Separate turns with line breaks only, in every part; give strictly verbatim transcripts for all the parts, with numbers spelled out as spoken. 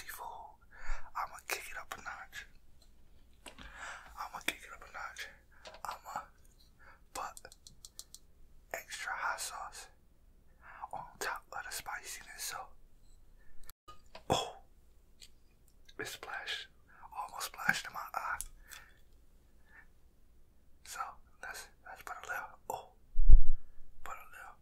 spicy food, I'ma kick it up a notch. I'ma kick it up a notch. I'ma put extra hot sauce on top of the spiciness. So, oh, it splashed, almost splashed in my eye. So let's let's put a little. Oh, put a little.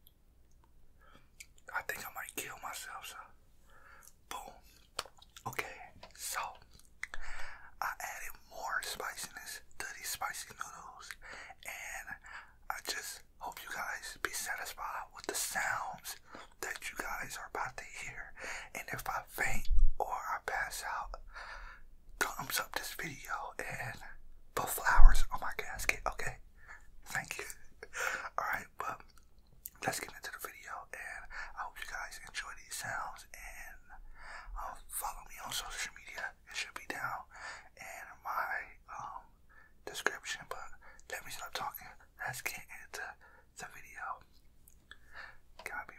I think I might kill myself. So, boom. Okay, so I added more spiciness to these spicy noodles, and I just hope you guys be satisfied with the sounds that you guys are about to hear. And if I faint or I pass out, thumbs up this video and put flowers on my casket, okay? Thank you. Alright, but let's get into the video, and I hope you guys enjoy these sounds. And um, follow me on social media. It should be down in my um, description. But let me stop talking. Let's get into the video. Gotta be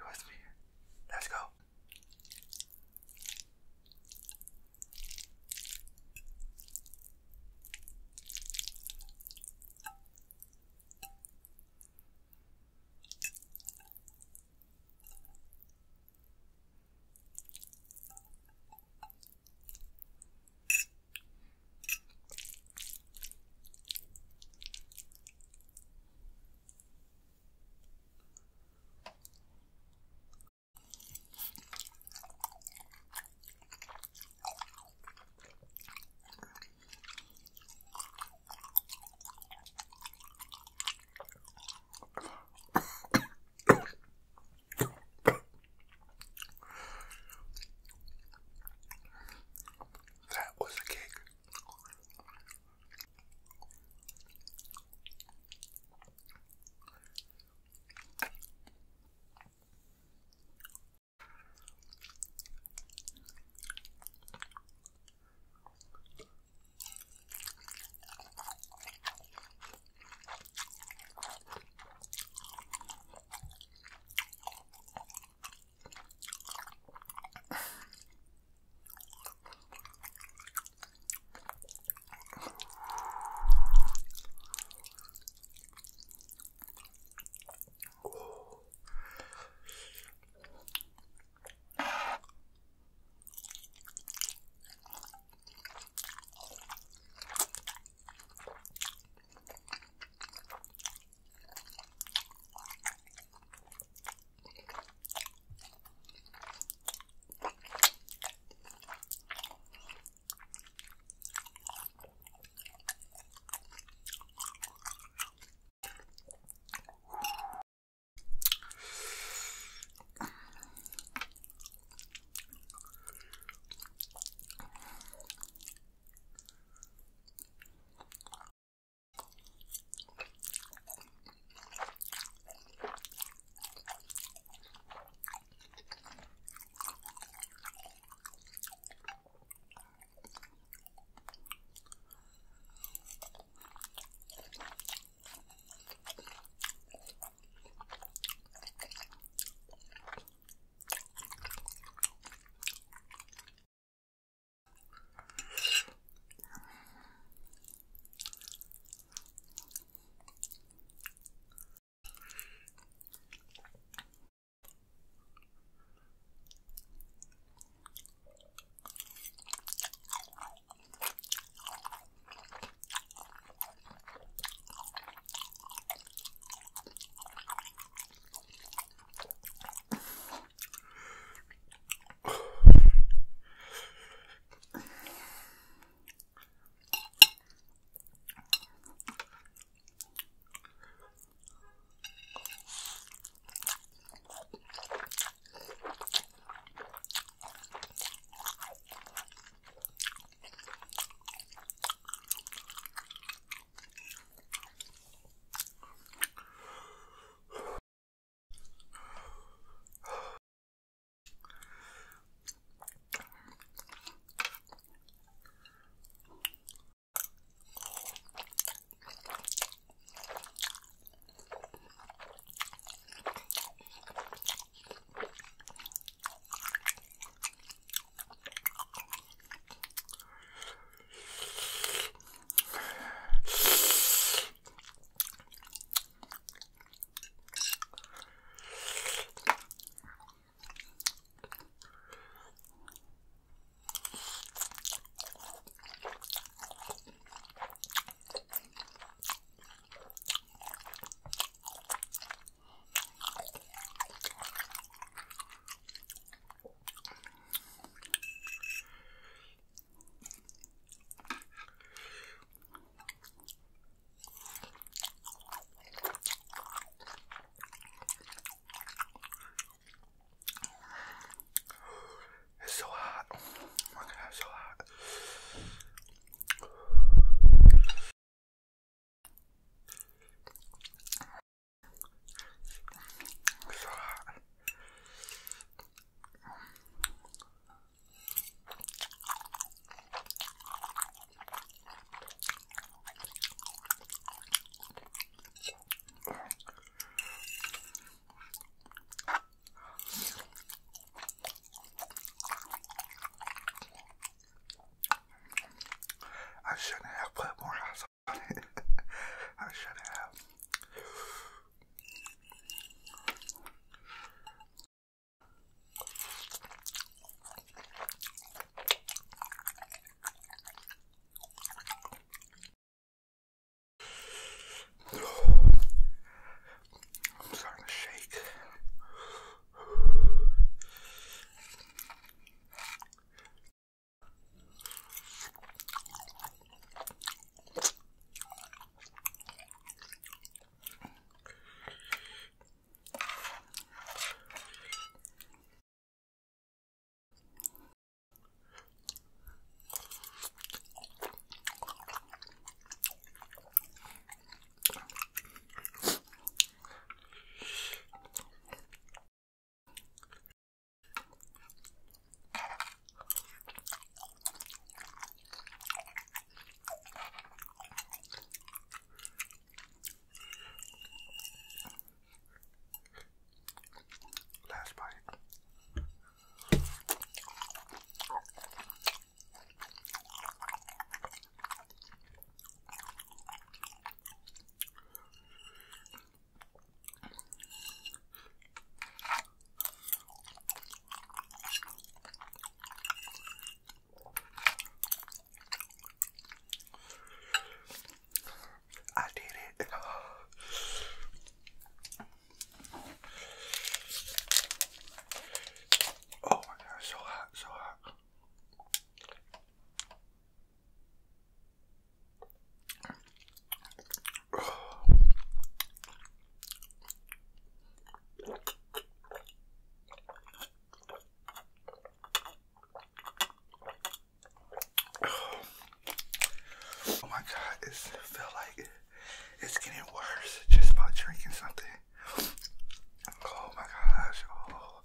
It's feel like it's getting worse just by drinking something. Oh my gosh. Oh.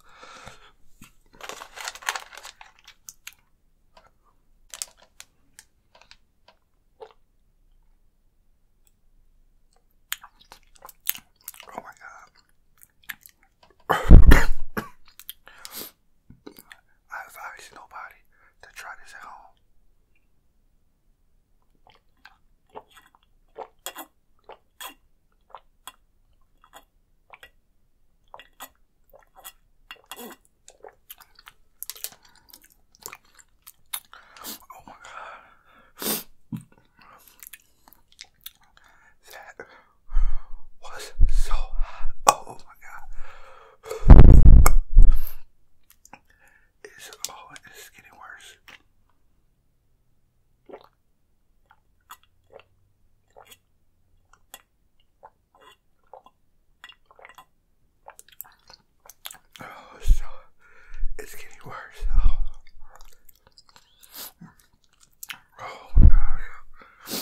Oh my god. I advise nobody to try this at home. Oh my god. That was so hot. Oh my god. It's, oh, it's getting worse. Oh, so it's getting worse. Oh, oh my gosh.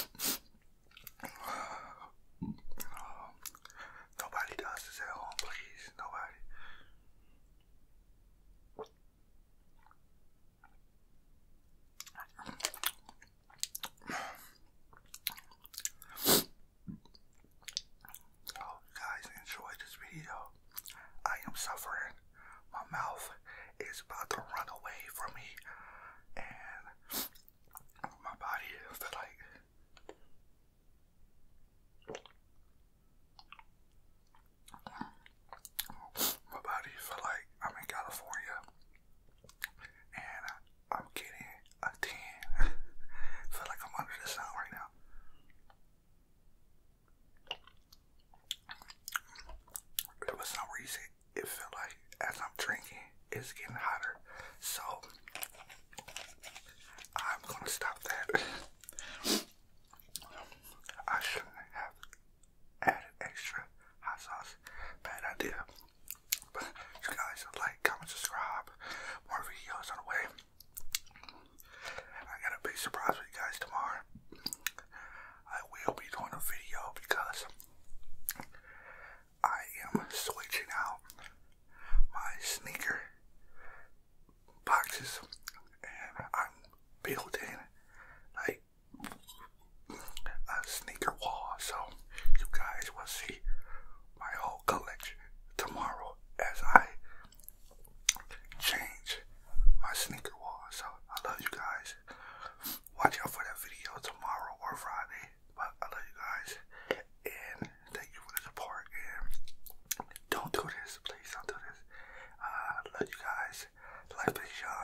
Oh, nobody does this at home, please. Nobody. Oh, guys, enjoy this video. I am suffering. My mouth is about to run away from me, and my body feel like my body feel like I'm in California, and I'm getting a tan. Feel like I'm under the sun right now. For some reason, it feel like as I'm drinking, it's getting hotter. So I'm gonna stop that. I shouldn't have added extra hot sauce. Bad idea. But you guys like, comment, subscribe. More videos on the way. I got a big surprise for you guys tomorrow. I will be doing a video because I am switching out my sneaker boxes, and I'm building like a sneaker wall, so you guys will see my whole collection tomorrow as I change my sneaker wall. So I love you guys. Watch out for that video tomorrow or Friday. But I love you guys, and thank you for the support. And don't do this, please don't do this. I uh, love you guys. Life is young.